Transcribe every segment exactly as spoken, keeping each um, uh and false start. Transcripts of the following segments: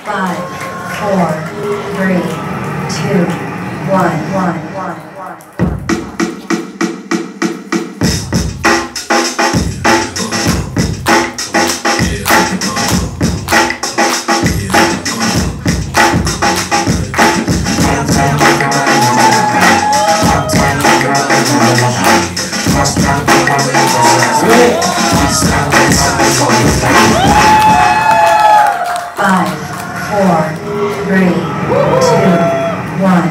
Five, four, three, two, one, one, one, one. Five, four, three, two, one.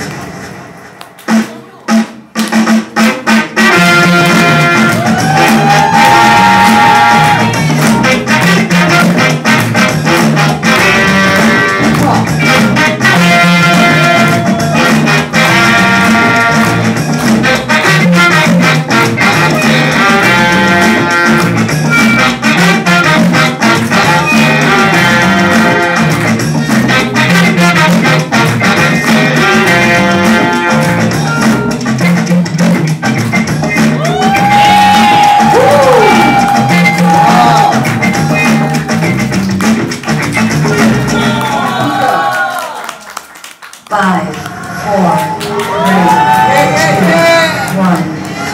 Five, four, three, two, one.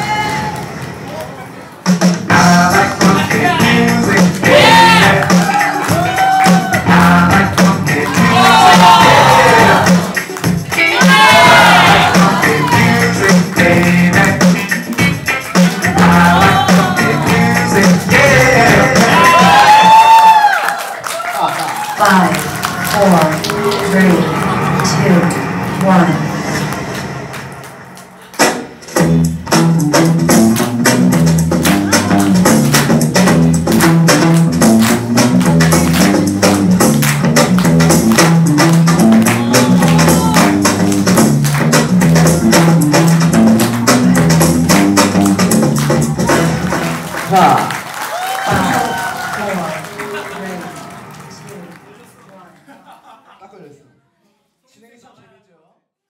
I like funky music, yeah. I like funky music, yeah. I like funky music, baby. I like funky music, yeah. Five, four, three, two, one. Ha!